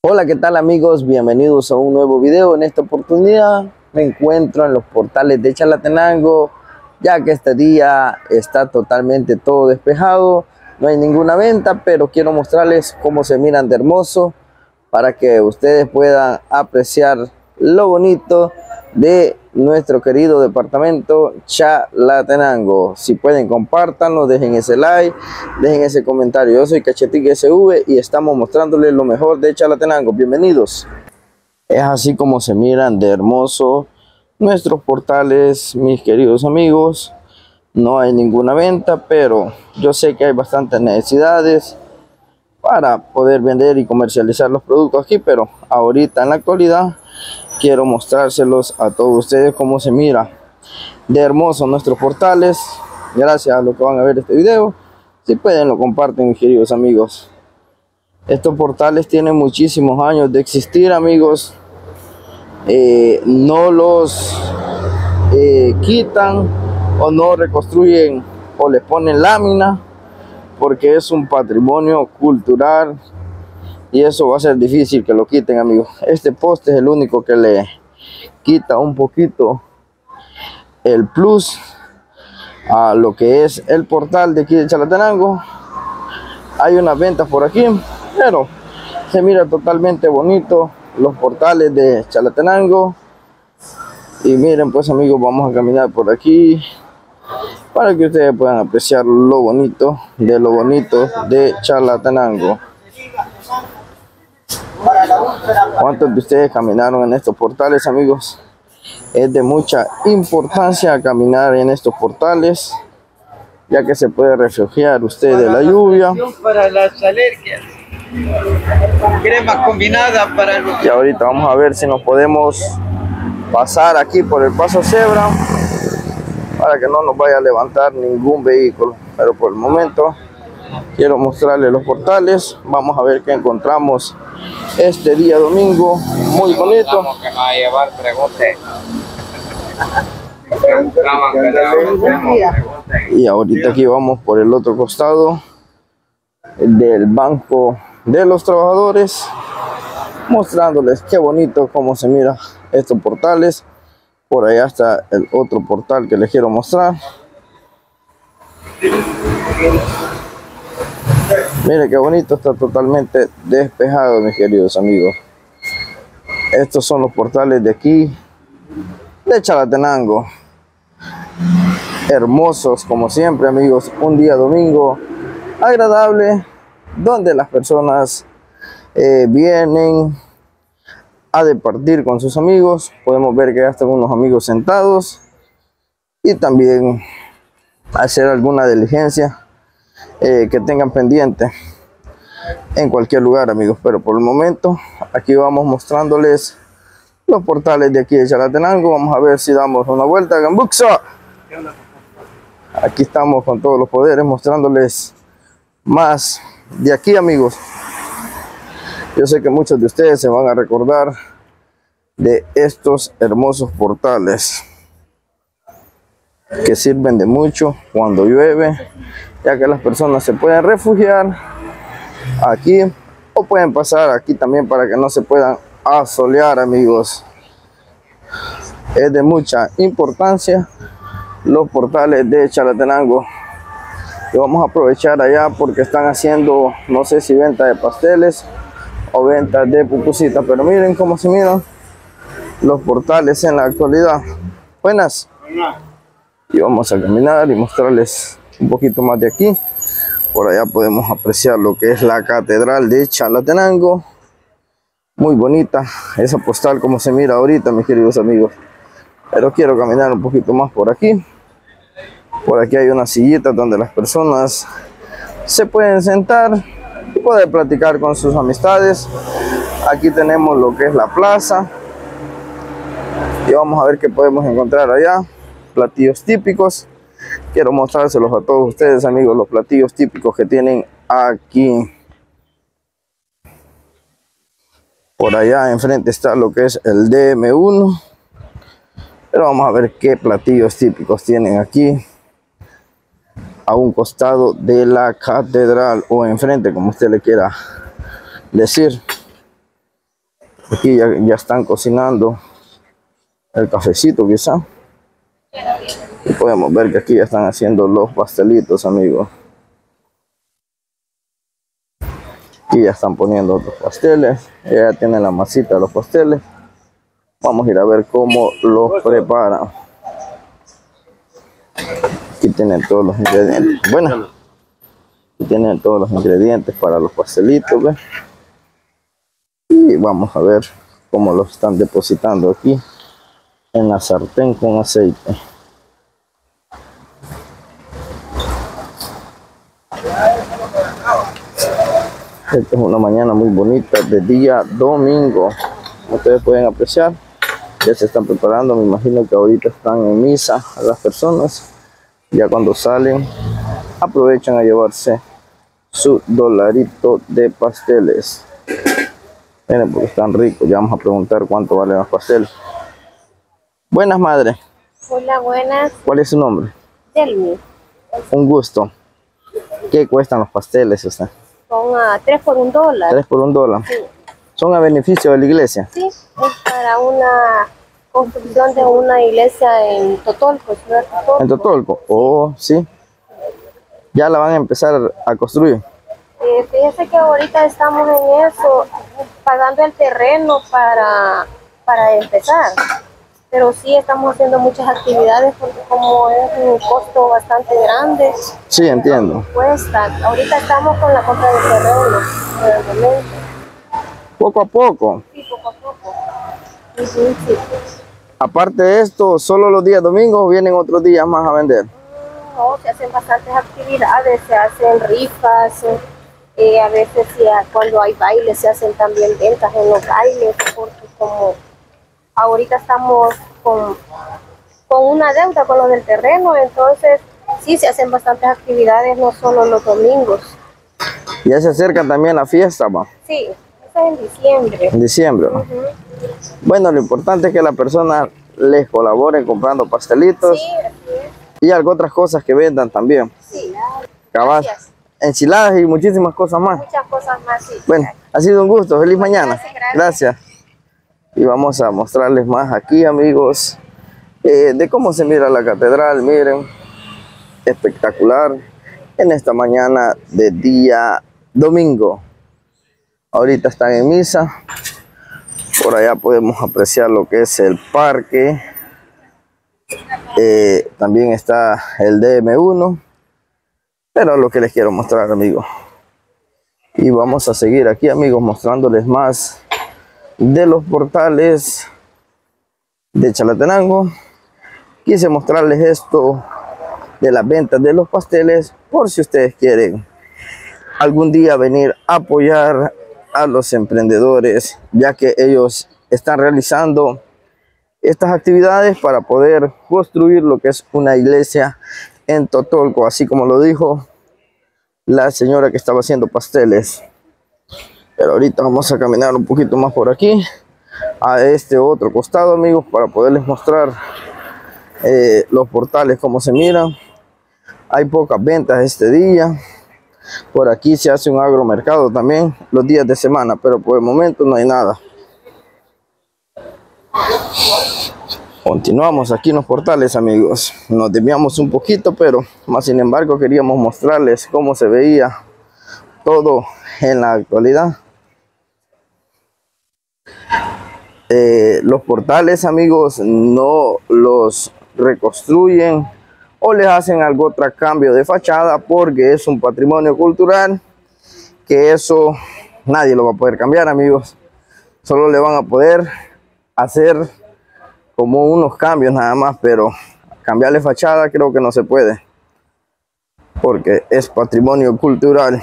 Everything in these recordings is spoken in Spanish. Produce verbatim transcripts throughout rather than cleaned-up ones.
Hola, ¿qué tal amigos? Bienvenidos a un nuevo video. En esta oportunidad me encuentro en los portales de Chalatenango, ya que este día está totalmente todo despejado, no hay ninguna venta, pero quiero mostrarles cómo se miran de hermoso para que ustedes puedan apreciar lo bonito de nuestro querido departamento Chalatenango. Si pueden, compártanlo, dejen ese like, dejen ese comentario. Yo soy Cachetique S V y estamos mostrándoles lo mejor de Chalatenango. Bienvenidos. Es así como se miran de hermoso nuestros portales, mis queridos amigos. No hay ninguna venta, pero yo sé que hay bastantes necesidades para poder vender y comercializar los productos aquí, pero ahorita en la actualidad quiero mostrárselos a todos ustedes cómo se mira de hermoso nuestros portales. Gracias a los que van a ver este video, si pueden lo comparten, mis queridos amigos. Estos portales tienen muchísimos años de existir, amigos. Eh, no los eh, quitan o no reconstruyen o les ponen lámina, porque es un patrimonio cultural y eso va a ser difícil que lo quiten, amigos. Este poste es el único que le quita un poquito el plus a lo que es el portal de aquí de Chalatenango. Hay unas ventas por aquí, pero se mira totalmente bonito los portales de Chalatenango. Y miren pues, amigos, vamos a caminar por aquí para que ustedes puedan apreciar lo bonito de lo bonito de Chalatenango. ¿Cuántos de ustedes caminaron en estos portales, amigos? Es de mucha importancia caminar en estos portales, ya que se puede refugiar usted de la lluvia. Para las alergias, crema combinada para los... Y ahorita vamos a ver si nos podemos pasar aquí por el paso cebra para que no nos vaya a levantar ningún vehículo, pero por el momento quiero mostrarles los portales. Vamos a ver qué encontramos este día domingo, muy bonito. Y ahorita aquí vamos por el otro costado del Banco de los Trabajadores, mostrándoles qué bonito cómo se mira estos portales. Por allá está el otro portal que les quiero mostrar. Mire qué bonito, está totalmente despejado, mis queridos amigos. Estos son los portales de aquí de Chalatenango. Hermosos como siempre, amigos. Un día domingo agradable, donde las personas eh, vienen a departir con sus amigos. Podemos ver que ya están unos amigos sentados y también hacer alguna diligencia eh, que tengan pendiente en cualquier lugar, amigos. Pero por el momento aquí vamos mostrándoles los portales de aquí de Chalatenango. Vamos a ver si damos una vuelta. Gambuxa, aquí estamos con todos los poderes mostrándoles más de aquí, amigos. Yo sé que muchos de ustedes se van a recordar de estos hermosos portales que sirven de mucho cuando llueve, ya que las personas se pueden refugiar aquí o pueden pasar aquí también para que no se puedan asolear, amigos. Es de mucha importancia los portales de Chalatenango. Y vamos a aprovechar allá porque están haciendo, no sé si venta de pasteles o ventas de pupusitas, pero miren cómo se miran los portales en la actualidad. Buenas. Y vamos a caminar y mostrarles un poquito más de aquí. Por allá podemos apreciar lo que es la catedral de Chalatenango. Muy bonita esa postal como se mira ahorita, mis queridos amigos. Pero quiero caminar un poquito más por aquí. Por aquí hay unas sillitas donde las personas se pueden sentar y poder platicar con sus amistades. Aquí tenemos lo que es la plaza. Y vamos a ver qué podemos encontrar allá. Platillos típicos. Quiero mostrárselos a todos ustedes, amigos, los platillos típicos que tienen aquí. Por allá enfrente está lo que es el D M uno. Pero vamos a ver qué platillos típicos tienen aquí, a un costado de la catedral o enfrente, como usted le quiera decir. Aquí ya, ya están cocinando el cafecito quizá. Y podemos ver que aquí ya están haciendo los pastelitos, amigos. Aquí ya están poniendo otros pasteles. Ya tienen la masita de los pasteles. Vamos a ir a ver cómo los preparan. Aquí tienen todos los ingredientes. Bueno, aquí tienen todos los ingredientes para los pastelitos, ¿ves? Y vamos a ver cómo los están depositando aquí en la sartén con aceite. Esta es una mañana muy bonita de día domingo. Como ustedes pueden apreciar, ya se están preparando. Me imagino que ahorita están en misa a las personas. Ya cuando salen, aprovechan a llevarse su dolarito de pasteles. Miren, porque están ricos. Ya vamos a preguntar cuánto valen los pasteles. Buenas, madre. Hola, buenas. ¿Cuál es su nombre? Delmi. Un gusto. ¿Qué cuestan los pasteles usted? Son a tres por un dólar. Tres por un dólar. Sí. ¿Son a beneficio de la iglesia? Sí, es para una construcción de una iglesia en Totolco, ciudad de Totolco. En Totolco. Oh, sí. Ya la van a empezar a construir. Eh, fíjese que ahorita estamos en eso, pagando el terreno para, para empezar. Pero sí estamos haciendo muchas actividades porque como es un costo bastante grande. Sí, entiendo. Cuesta. Ahorita estamos con la compra del terreno, por el momento. Poco a poco. Sí, poco a poco. Sí, sí, sí. Aparte de esto, ¿solo los días domingos o vienen otros días más a vender? No, se hacen bastantes actividades, se hacen rifas, eh, a veces ya, cuando hay bailes se hacen también ventas en los bailes, porque como ahorita estamos con, con una deuda con lo del terreno, entonces sí se hacen bastantes actividades, no solo los domingos. Ya se acerca también la fiesta, ¿va? Sí, eso es en diciembre. En diciembre, ¿va? Uh-huh. Bueno, lo importante es que la persona les colabore comprando pastelitos. Sí, así es. Y algo otras cosas que vendan también. Sí, Cabal, gracias. enchiladas y muchísimas cosas más. Muchas cosas más, sí. Bueno, ha sido un gusto. Feliz mañana. Gracias, gracias. Gracias. Y vamos a mostrarles más aquí, amigos, eh, de cómo se mira la catedral. Miren, espectacular en esta mañana de día domingo. Ahorita están en misa. Por allá podemos apreciar lo que es el parque. Eh, también está el D M uno. Pero lo que les quiero mostrar, amigos. Y vamos a seguir aquí, amigos, mostrándoles más de los portales de Chalatenango. Quise mostrarles esto de las ventas de los pasteles por si ustedes quieren algún día venir a apoyar a los emprendedores, ya que ellos están realizando estas actividades para poder construir lo que es una iglesia en Totolco, así como lo dijo la señora que estaba haciendo pasteles. Pero ahorita vamos a caminar un poquito más por aquí, a este otro costado, amigos, para poderles mostrar eh, los portales, cómo se miran. Hay pocas ventas este día. Por aquí se hace un agromercado también los días de semana, pero por el momento no hay nada. Continuamos aquí en los portales, amigos. Nos desviamos un poquito, pero más sin embargo queríamos mostrarles cómo se veía todo en la actualidad. Eh, los portales, amigos, no los reconstruyen o les hacen algo otro cambio de fachada, porque es un patrimonio cultural que eso nadie lo va a poder cambiar, amigos. Solo le van a poder hacer como unos cambios nada más, pero cambiarle fachada creo que no se puede, porque es patrimonio cultural.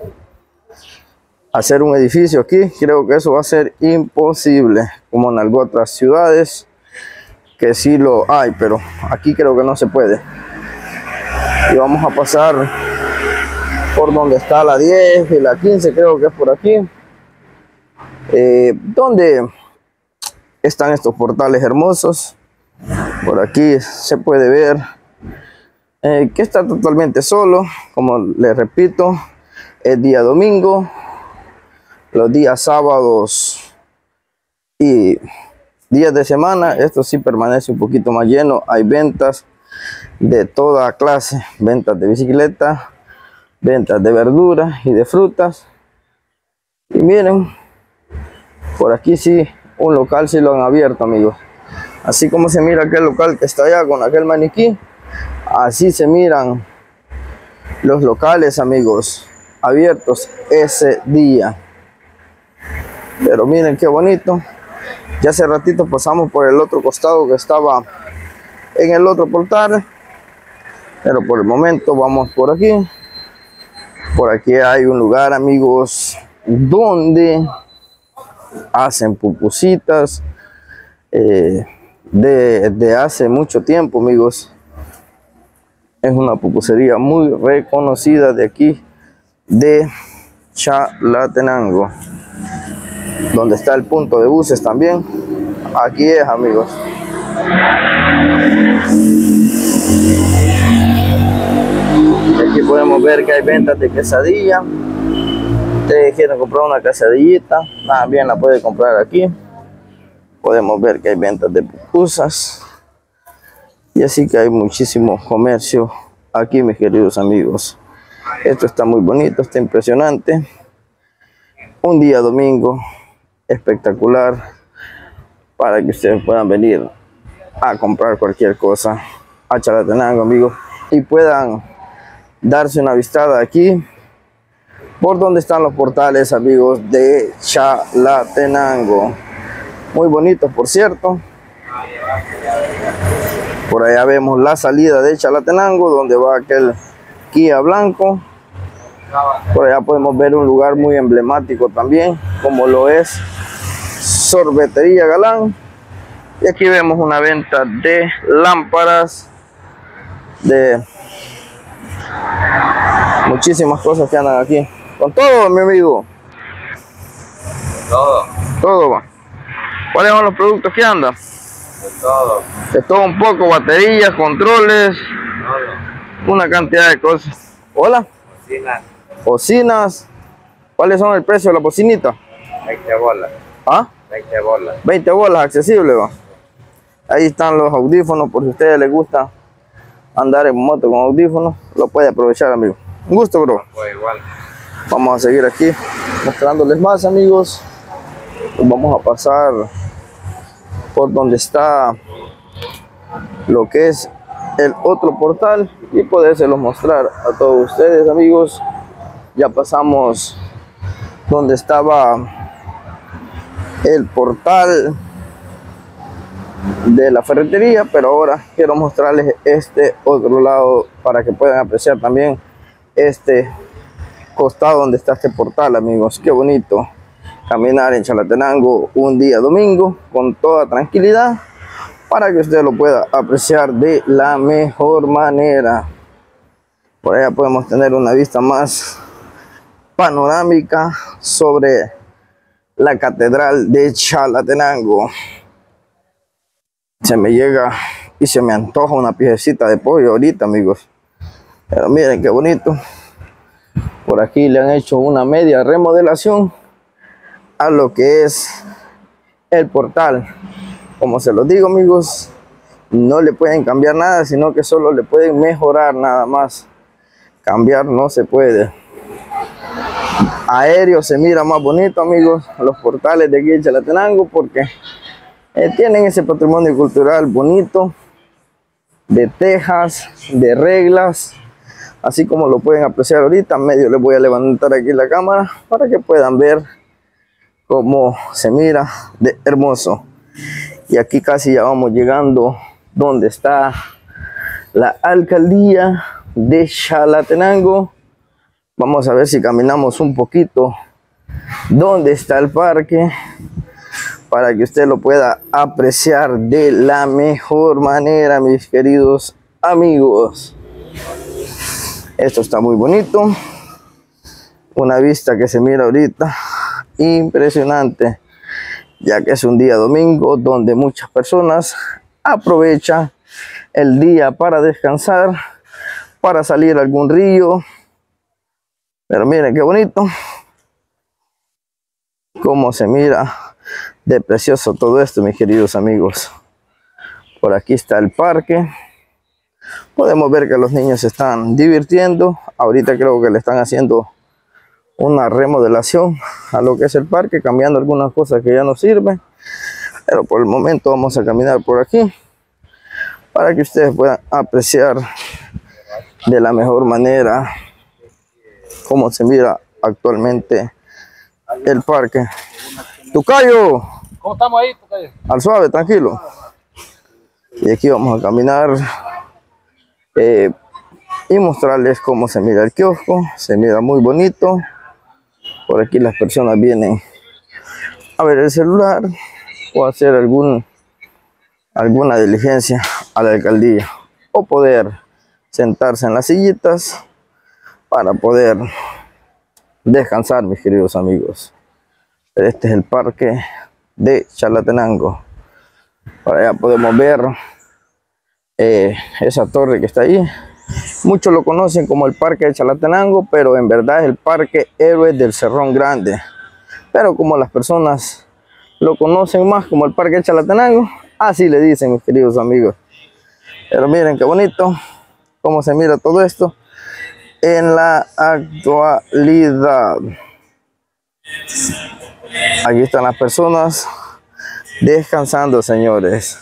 Hacer un edificio aquí, creo que eso va a ser imposible, como en algunas otras ciudades que sí lo hay, pero aquí creo que no se puede. Y vamos a pasar por donde está la diez y la quince, creo que es por aquí, eh, donde están estos portales hermosos. Por aquí se puede ver eh, que está totalmente solo. Como les repito, es día domingo. Los días sábados y días de semana, esto sí permanece un poquito más lleno. Hay ventas de toda clase, ventas de bicicleta, ventas de verduras y de frutas. Y miren, por aquí sí, un local sí lo han abierto, amigos. Así como se mira aquel local que está allá con aquel maniquí, así se miran los locales, amigos, abiertos ese día. Pero miren qué bonito. Ya hace ratito pasamos por el otro costado que estaba en el otro portal, pero por el momento vamos por aquí. Por aquí hay un lugar, amigos, donde hacen pupusitas eh, de, de hace mucho tiempo, amigos. Es una pupusería muy reconocida de aquí, de Chalatenango, donde está el punto de buses también. Aquí es, amigos. Aquí podemos ver que hay ventas de quesadilla. Ustedes quieren comprar una quesadillita, también la pueden comprar aquí. Podemos ver que hay ventas de pupusas. Y así que hay muchísimo comercio aquí, mis queridos amigos. Esto está muy bonito, está impresionante. Un día domingo espectacular para que ustedes puedan venir a comprar cualquier cosa a Chalatenango, amigos, y puedan darse una vistada aquí por donde están los portales, amigos, de Chalatenango. Muy bonitos, por cierto. Por allá vemos la salida de Chalatenango, donde va aquel Kia blanco. Por allá podemos ver un lugar muy emblemático también, como lo es Sorbetería Galán. Y aquí vemos una venta de lámparas, de muchísimas cosas que andan aquí. Con todo, mi amigo. Todo. Todo va. ¿Cuáles son los productos que andan? De todo. De todo un poco, baterías, controles, Todo. una cantidad de cosas. Hola. Cocina, Bocinas. ¿Cuáles son el precio de la bocinita? veinte bolas. ¿Ah? veinte bolas. veinte bolas, accesible, va. Ahí están los audífonos, por si a ustedes les gusta andar en moto con audífonos, lo puede aprovechar, amigo. Un gusto, bro. Pues igual. Vamos a seguir aquí mostrándoles más, amigos. Vamos a pasar por donde está lo que es el otro portal y podérselos mostrar a todos ustedes, amigos. Ya pasamos donde estaba el portal de la ferretería, pero ahora quiero mostrarles este otro lado para que puedan apreciar también este costado donde está este portal, amigos. Qué bonito caminar en Chalatenango un día domingo con toda tranquilidad, para que usted lo pueda apreciar de la mejor manera. Por allá podemos tener una vista más panorámica sobre la catedral de Chalatenango. Se me llega y se me antoja una piecita de pollo ahorita, amigos. Pero miren qué bonito. Por aquí le han hecho una media remodelación a lo que es el portal. Como se los digo, amigos, no le pueden cambiar nada, sino que solo le pueden mejorar nada más. Cambiar no se puede. Aéreo se mira más bonito, amigos, los portales de aquí en Chalatenango, porque eh, tienen ese patrimonio cultural bonito, de tejas, de reglas, así como lo pueden apreciar ahorita. Medio les voy a levantar aquí la cámara para que puedan ver cómo se mira de hermoso. Y aquí casi ya vamos llegando donde está la alcaldía de Chalatenango. Vamos a ver si caminamos un poquito donde está el parque, para que usted lo pueda apreciar de la mejor manera, mis queridos amigos. Esto está muy bonito. Una vista que se mira ahorita impresionante, ya que es un día domingo donde muchas personas aprovechan el día para descansar, para salir a algún río. Pero miren qué bonito cómo se mira de precioso todo esto, mis queridos amigos. Por aquí está el parque. Podemos ver que los niños se están divirtiendo. Ahorita creo que le están haciendo una remodelación a lo que es el parque, cambiando algunas cosas que ya no sirven. Pero por el momento vamos a caminar por aquí para que ustedes puedan apreciar de la mejor manera cómo se mira actualmente el parque. Tucayo, ¿Cómo estamos ahí, Tucayo? al suave, tranquilo. Y aquí vamos a caminar eh, y mostrarles cómo se mira el kiosco. Se mira muy bonito. Por aquí las personas vienen a ver el celular o hacer algún, alguna diligencia a la alcaldía, o poder sentarse en las sillitas para poder descansar, mis queridos amigos. Este es el parque de Chalatenango. Por allá podemos ver eh, esa torre que está ahí. Muchos lo conocen como el parque de Chalatenango, pero en verdad es el parque Héroes del Cerrón Grande. Pero como las personas lo conocen más como el parque de Chalatenango, así le dicen, mis queridos amigos. Pero miren qué bonito cómo se mira todo esto en la actualidad. Aquí están las personas descansando, señores,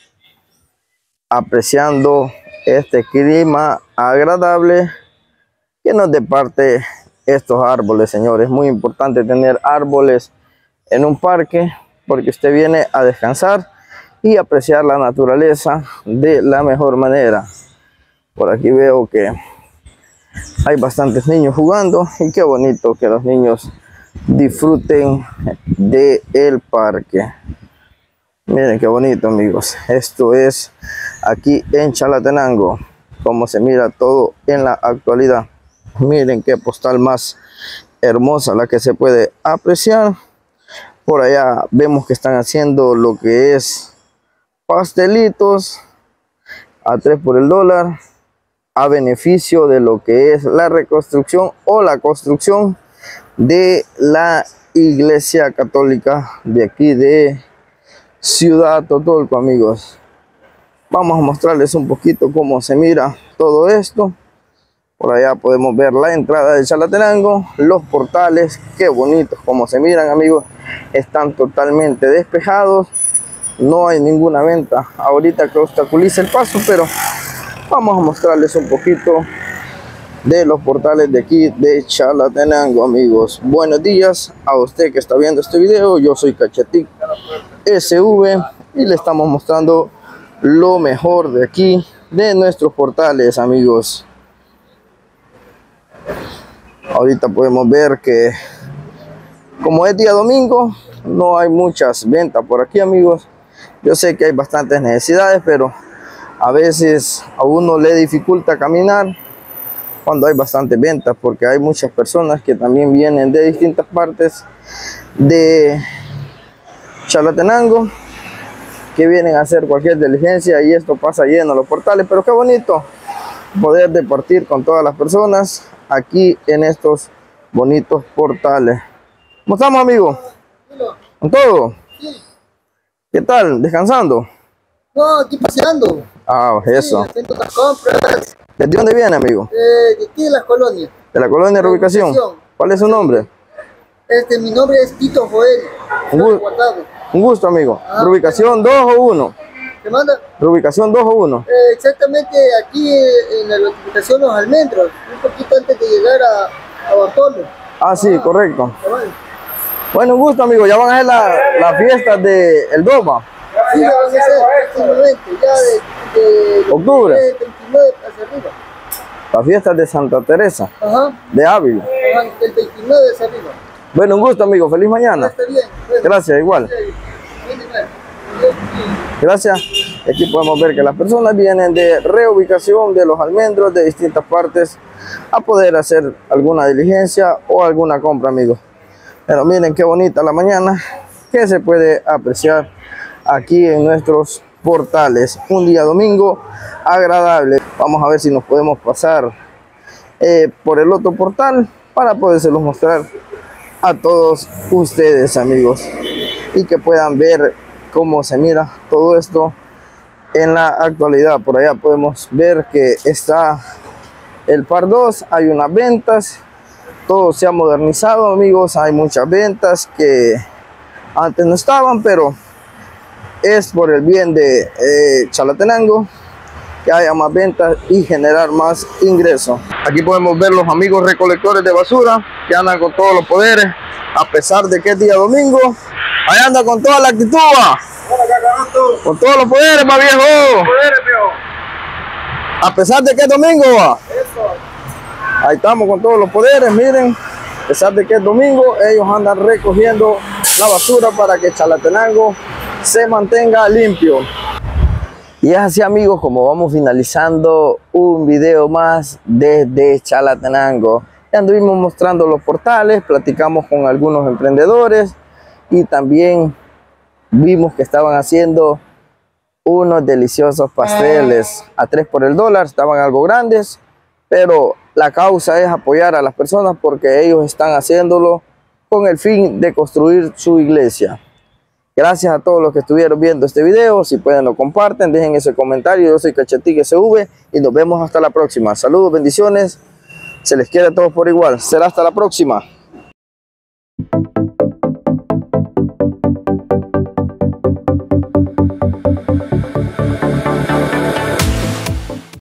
apreciando este clima agradable que nos departe estos árboles, señores. Muy importante tener árboles en un parque, porque usted viene a descansar y apreciar la naturaleza de la mejor manera. Por aquí veo que hay bastantes niños jugando, y qué bonito que los niños disfruten del parque. Miren qué bonito, amigos. Esto es aquí en Chalatenango, como se mira todo en la actualidad. Miren qué postal más hermosa la que se puede apreciar. Por allá vemos que están haciendo lo que es pastelitos a tres por el dólar, a beneficio de lo que es la reconstrucción o la construcción de la iglesia católica de aquí de Ciudad Totolco, amigos. Vamos a mostrarles un poquito cómo se mira todo esto. Por allá podemos ver la entrada de Chalatenango, los portales, qué bonitos como se miran, amigos. Están totalmente despejados, no hay ninguna venta ahorita que obstaculice el paso, pero vamos a mostrarles un poquito de los portales de aquí de Chalatenango, amigos. Buenos días a usted que está viendo este video. Yo soy Cachetic S V y le estamos mostrando lo mejor de aquí de nuestros portales, amigos. Ahorita podemos ver que como es día domingo, no hay muchas ventas por aquí, amigos. Yo sé que hay bastantes necesidades, pero a veces a uno le dificulta caminar cuando hay bastantes ventas, porque hay muchas personas que también vienen de distintas partes de Chalatenango, que vienen a hacer cualquier diligencia, y esto pasa lleno los portales. Pero qué bonito poder departir con todas las personas aquí en estos bonitos portales. ¿Cómo estamos, amigos? ¿Con todo? Sí. ¿Qué tal? ¿Descansando? No, aquí paseando. Ah, eso. Sí, haciendo las compras. ¿Desde dónde viene, amigo? Eh, de aquí de las colonias. De la colonia de Reubicación. Reubicación. ¿Cuál es su nombre? Este, mi nombre es Tito Joel. Un gu- Guardado. Un gusto, amigo. Ah. ¿Reubicación dos o uno? ¿Te manda? ¿Reubicación dos o uno? Eh, exactamente aquí eh, en la ubicación Los Almendros, un poquito antes de llegar a, a Bartolo. Ah, sí, correcto. ¿Te manda? Bueno, un gusto, amigo. Ya van a hacer la, la fiesta del Doma. Sí, ya van a ser próximamente, ya de, de Octubre. veintinueve hacia arriba. La fiesta de Santa Teresa Ajá, de Ávila. ajá, del veintinueve hacia arriba. Bueno, un gusto, amigo. Feliz Ya mañana. está bien. Bueno, Gracias, igual. viene, bueno. Gracias. Aquí podemos ver que las personas vienen de reubicación de Los Almendros, de distintas partes, a poder hacer alguna diligencia o alguna compra, amigos. Pero miren qué bonita la mañana que se puede apreciar aquí en nuestros portales. Un día domingo agradable. Vamos a ver si nos podemos pasar eh, por el otro portal para podérselos mostrar a todos ustedes, amigos. y que puedan ver cómo se mira todo esto en la actualidad. Por allá podemos ver que está el par dos, hay unas ventas, todo se ha modernizado, amigos, hay muchas ventas que antes no estaban, pero es por el bien de eh, Chalatenango que haya más ventas y generar más ingresos. Aquí podemos ver los amigos recolectores de basura que andan con todos los poderes, a pesar de que es día domingo. Ahí anda con toda la actitud, ¿va? Con todos los poderes, más viejo. A pesar de que es domingo, ¿va? Ahí estamos con todos los poderes, miren. A pesar de que es domingo, ellos andan recogiendo la basura para que Chalatenango se mantenga limpio. Y es así, amigos, como vamos finalizando un video más desde Chalatenango. Ya anduvimos mostrando los portales, platicamos con algunos emprendedores y también vimos que estaban haciendo unos deliciosos pasteles a tres por el dólar. Estaban algo grandes, pero la causa es apoyar a las personas porque ellos están haciéndolo con el fin de construir su iglesia. Gracias a todos los que estuvieron viendo este video. Si pueden lo comparten, dejen ese comentario. Yo soy Cachetique S V y nos vemos hasta la próxima. Saludos, bendiciones. Se les quiere a todos por igual. Será hasta la próxima.